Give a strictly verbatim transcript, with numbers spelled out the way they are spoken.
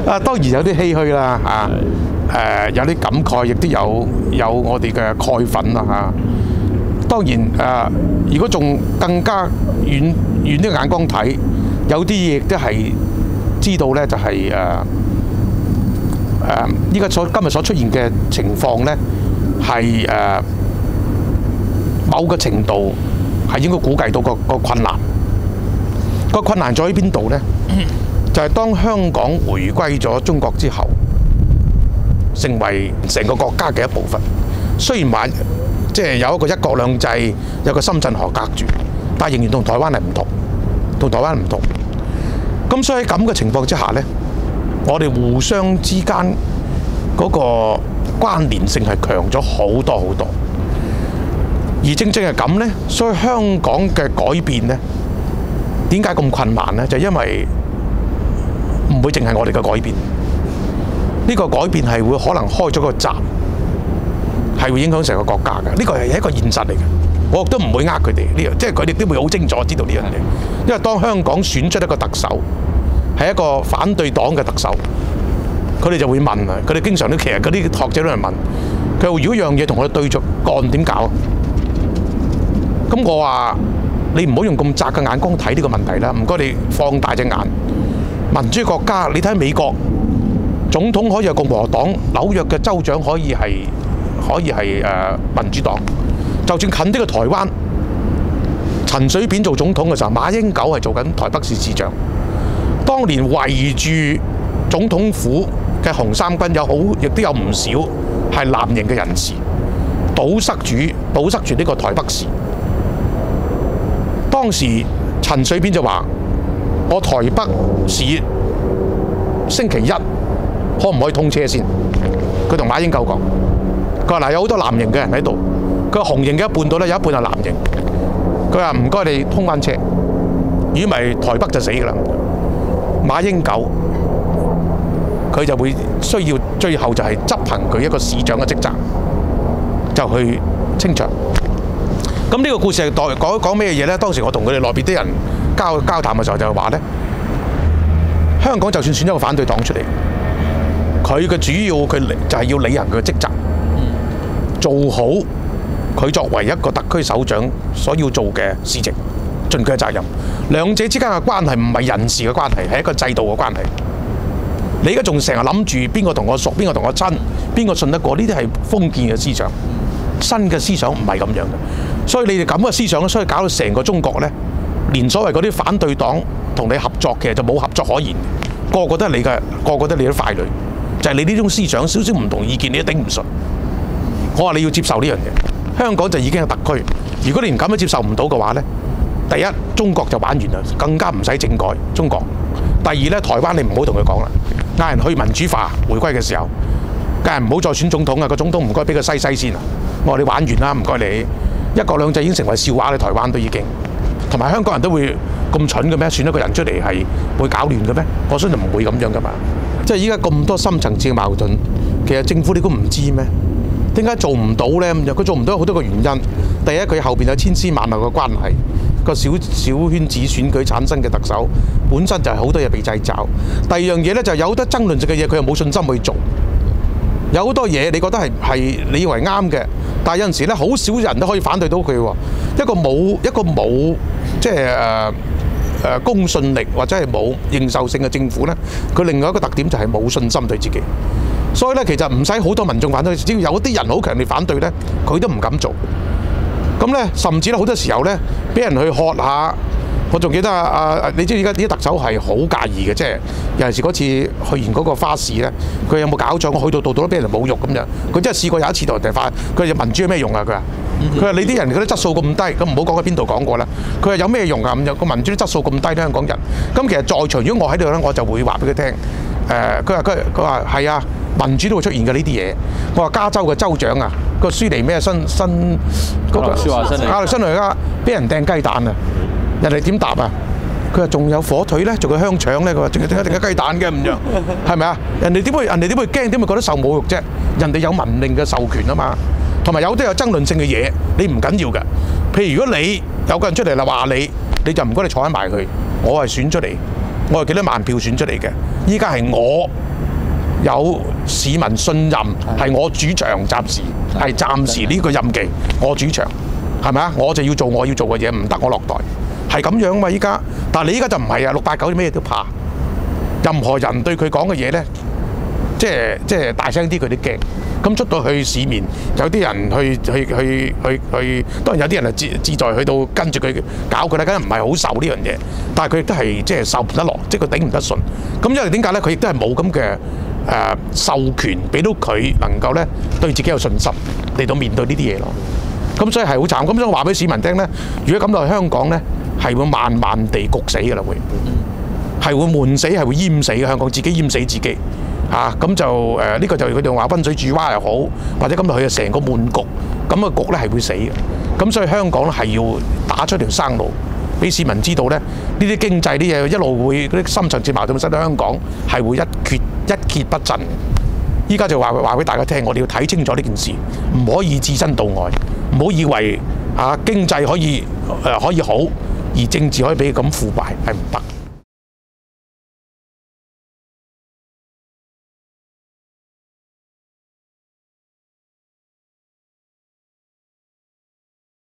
啊，當然有啲唏噓啦嚇，誒有啲感慨，亦都有有我哋嘅慨憤啦嚇。當然誒，如果仲更加遠遠啲眼光睇，有啲嘢亦都係知道咧，就係誒誒依家所今日所出現嘅情況咧，係誒某個程度係應該估計到個個困難。個困難在於邊度咧？就係當香港回歸咗中國之後，成為成個國家嘅一部分。雖然話即係有一個一國兩制，有個深圳河隔住，但係仍然同台灣係唔同，同台灣唔同。咁所以喺咁嘅情況之下呢，我哋互相之間嗰個關聯性係強咗好多好多。而正正係咁呢，所以香港嘅改變呢，點解咁困難呢？就因為唔會淨係我哋嘅改變，呢個改變係會可能開咗個閘，係會影響成個國家嘅。呢個係一個現實嚟嘅，我亦都唔會呃佢哋。呢個即係佢哋都會好清楚知道呢樣嘢。因為當香港選出一個特首，係一個反對黨嘅特首，佢哋就會問啊。佢哋經常都其實嗰啲學者都係問佢話：如果樣嘢同我哋對着幹點搞？咁我話你唔好用咁窄嘅眼光睇呢個問題啦，唔該你放大隻眼。民主國家，你睇美國總統可以係共和黨，紐約嘅州長可以係可以係誒民主黨。就算近啲嘅台灣，陳水扁做總統嘅時候，馬英九係做緊台北市市長。當年圍住總統府嘅紅衫軍有好，亦都有唔少係藍營嘅人士，堵塞住堵塞住呢個台北市。當時陳水扁就話：我台北市星期一可唔可以通車先？佢同馬英九講，佢話嗱有好多藍營嘅人喺度，佢話紅營嘅一半到咧，有一半係藍營。佢話唔該你通翻車，如果唔係台北就死㗎啦。馬英九佢就會需要最後就係執行佢一個市長嘅職責，就去清場。咁呢個故事係代講講咩嘢咧？當時我同佢哋內邊啲人交交談嘅時候就係話咧，香港就算選咗個反對黨出嚟，佢嘅主要佢就係要履行佢嘅職責，做好佢作為一個特區首長所要做嘅事情，盡佢嘅責任。兩者之間嘅關係唔係人事嘅關係，係一個制度嘅關係。你而家仲成日諗住邊個同我熟，邊個同我親，邊個信得過？呢啲係封建嘅思想，新嘅思想唔係咁樣嘅。所以你哋咁嘅思想咧，所以搞到成個中國咧，連所謂嗰啲反對黨同你合作，其實就冇合作可言。個個都係你嘅，個個都係你啲傀儡，就係你呢種思想少少唔同意見，你都頂唔順。我話你要接受呢樣嘢，香港就已經係特區。如果你連咁都接受唔到嘅話咧，第一中國就玩完啦，更加唔使政改。中國第二咧，台灣你唔好同佢講啦，嗌人去民主化，回歸嘅時候，梗係唔好再選總統啊！個總統唔該俾佢西西先啊！我話你玩完啦，唔該你。一國兩制已經成為笑話，你台灣都已經，同埋香港人都會咁蠢嘅咩？選一個人出嚟係會搞亂嘅咩？我相信唔會咁樣噶嘛。即係依家咁多深層次嘅矛盾，其實政府你估唔知咩？點解做唔到呢？咁樣佢做唔到好多個原因。第一，佢後邊有千絲萬縷嘅關係，個小小圈子選舉產生嘅特首本身就係好多嘢被掣肘。第二樣嘢呢，就係有好多爭論性嘅嘢，佢又冇信心去做。有好多嘢你覺得係係你以為啱嘅，但係有陣時咧，好少人都可以反對到佢喎。一個冇一個冇即係誒誒公信力或者係冇認受性嘅政府咧，佢另外一個特點就係冇信心對自己。所以咧，其實唔使好多民眾反對，只要有啲人好強烈反對咧，佢都唔敢做。咁咧，甚至咧好多時候咧，俾人去喝下。我仲記得啊啊！你知而家啲特首係好介意嘅，即係尤其是嗰次去完嗰個花市咧，佢有冇搞錯？我去到度度都俾人侮辱咁樣。佢真係試過有一次同人哋發，佢話民主有咩用啊？佢話佢話你啲人嗰啲質素咁低，咁唔好講喺邊度講過啦。佢話有咩用啊？咁樣個民主啲質素咁低，香港人。咁其實在場如果我喺度咧，我就會話俾佢聽。誒，佢話佢佢話係啊，民主都會出現嘅呢啲嘢。我話加州嘅州長啊，個舒尼咩新新嗰個亞歷辛尼加俾人掟雞蛋啊！人哋點答啊？佢話仲有火腿咧，仲有香腸咧。佢話仲有定一定嘅雞蛋嘅咁樣，係咪啊？人哋點會人哋點會驚？點會覺得受侮辱啫？人哋有文明嘅授權啊嘛，同埋有啲有爭論性嘅嘢，你唔緊要㗎。譬如如果你有個人出嚟啦話你，你就唔該你坐喺埋佢。我係選出嚟，我係幾多萬票選出嚟嘅。依家係我有市民信任，係我主場，暫時係暫時呢個任期我主場，係咪啊？我就要做我要做嘅嘢，唔得我落台，係咁樣嘛依家。但係你依家就唔係啊，六八九咩都怕，任何人對佢講嘅嘢呢，即係即係大聲啲佢都驚。咁出到去市面，有啲人去去去去去，當然有啲人係志志在去到跟住佢搞佢啦，梗係唔係好受呢樣嘢。但係佢亦都係即係受唔得落，即係佢頂唔得順。咁因為點解咧？佢亦都係冇咁嘅誒授權，俾到佢能夠咧對自己有信心嚟到面對呢啲嘢咯。咁所以係好慘。咁所以我話俾市民聽咧，如果咁落去香港咧，係會慢慢地焗死㗎啦，會係會悶死，係會淹死嘅。香港自己淹死自己。啊，咁就誒呢、呃這個就佢哋話溫水煮蛙又好，或者咁落去就成個悶局，咁個局咧係會死嘅。咁所以香港咧係要打出條生路，俾市民知道咧，呢啲經濟啲嘢一路會嗰啲深層次矛盾，使到香港係會一蹶一蹶不振。依家就話話俾大家聽，我哋要睇清楚呢件事，唔可以置身度外，唔好以為啊經濟可以誒、呃、可以好，而政治可以俾佢咁腐敗，係唔得。